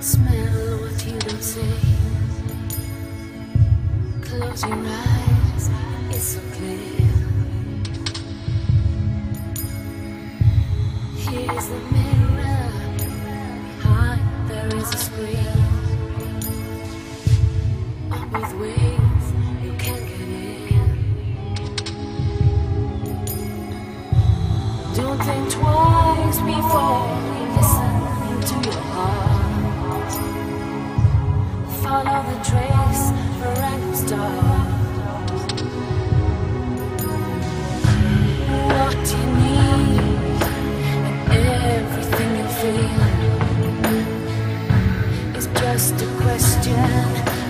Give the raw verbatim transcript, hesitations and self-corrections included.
Smell what you don't see. Close your eyes, it's so clear. Here's the mirror. Behind there is a screen. Up with wings, you can't get in. Don't think twice before you listen to your heart. Follow the trace for random stars. What do you need? And everything you feel is just a question.